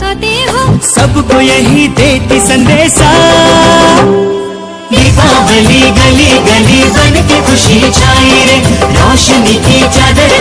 दिखाते हो, सबको यही देती संदेशा। दीपावली गली गली बन के खुशी छाई रे, रोशनी की चादर